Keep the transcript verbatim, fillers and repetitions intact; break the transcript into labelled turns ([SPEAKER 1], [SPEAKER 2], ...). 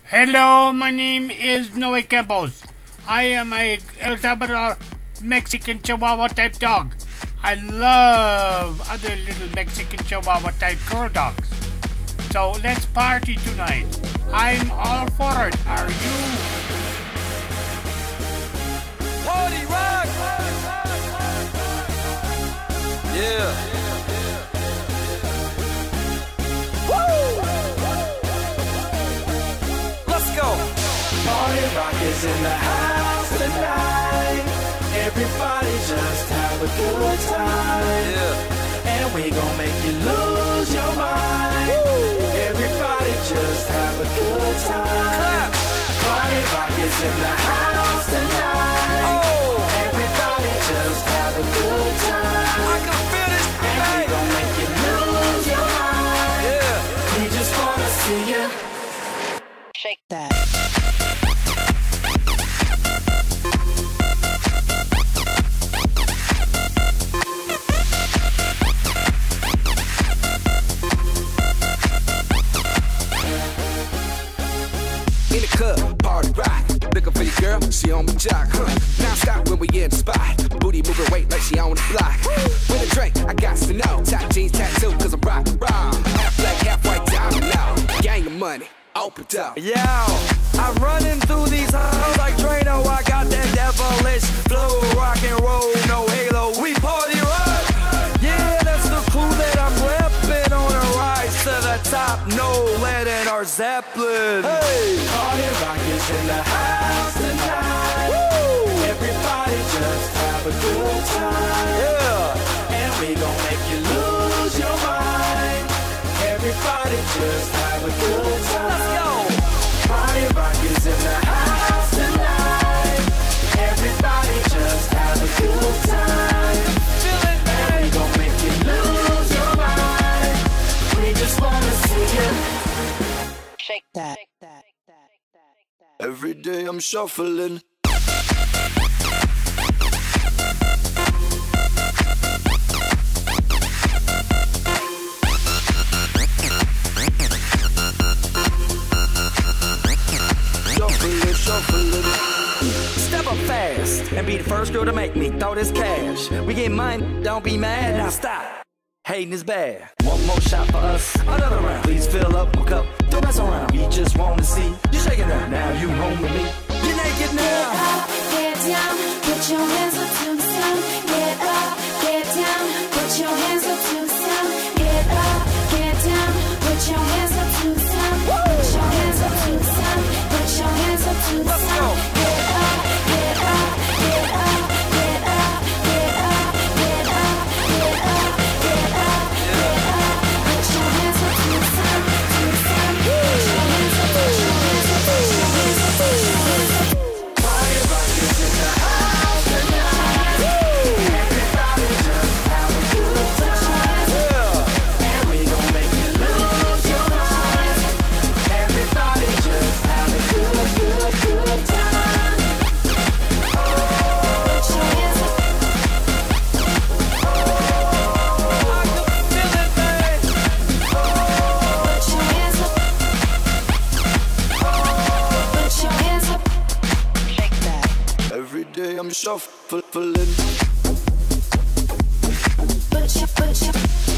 [SPEAKER 1] Hello, my name is Noe Campos. I am a El Salvador Mexican Chihuahua type dog. I love other little Mexican Chihuahua type girl dogs. So let's party tonight. I'm all for it. Are you?
[SPEAKER 2] Party rock! Yeah.
[SPEAKER 3] Party rock is in the house tonight. Everybody just have a good time. Yeah. And we gon' make you lose your mind. Woo. Everybody just have a good time. Party rock is in the house tonight. Oh. Everybody just have a good time.
[SPEAKER 2] I can feel it.
[SPEAKER 3] And hey. We gon' make you lose your mind. Yeah. We just wanna see you
[SPEAKER 4] shake that.
[SPEAKER 2] In the club, party rock. Looking for your girl, she on my jock, huh? Now stop when we in the spot. Booty moving weight like she on the block. With a drink, I got to know. Top jeans tattoo, cause I'm rock, raw. Half black, half white, diamond now. Gang of money, open up.
[SPEAKER 5] Yo, I'm running through these halls like Drano. I got that devilish flow, rock and roll, no halo. We party rock. Yeah, that's the clue that I'm repping on a rise to the top. No lead in our Zeppelin. Hey,
[SPEAKER 3] party rock is in the house tonight. Woo. Everybody just have a good time.
[SPEAKER 5] Yeah,
[SPEAKER 3] and we gon' make you lose your mind. Everybody just have a good time.
[SPEAKER 5] Let's go.
[SPEAKER 3] Party rock is in the house tonight. Everybody just have a good time.
[SPEAKER 5] Feel it, man.
[SPEAKER 3] And we gon' make you lose your mind. We just wanna see you
[SPEAKER 4] shake that.
[SPEAKER 2] Every day I'm shuffling. Shuffling, shuffling.
[SPEAKER 5] Step up fast and be the first girl to make me throw this cash. We get mine, don't be mad. Now stop. Hating is bad. One more shot for us, another round. Please fill up my cup, don't mess around. We just want to see you shaking up. Now you home with me. You're naked now.
[SPEAKER 6] Get up, get down, put your hands up to the sound. Get up, get down, put your hands up to the sound. Get up, get down, put your hands up to the sound. Put your hands up to the sound. Put your hands up to the sound. Get up, get up, get up, get up, get up, get up, get up, get up, get up. Put your hands up to the sound, to the sound. Put your hands up, put your hands up, put your hands up, put your hands up.
[SPEAKER 3] Party rock is in the house tonight. Everybody just have a good time. And we gon' make you lose your mind. Everybody just have a good, good, good time. Oh, put your hands up. Oh,
[SPEAKER 5] I can feel it, man.
[SPEAKER 6] Put your hands up. Oh, put your hands up.
[SPEAKER 4] Shake that.
[SPEAKER 2] Every day I'm shuffling.
[SPEAKER 6] Put your, put your.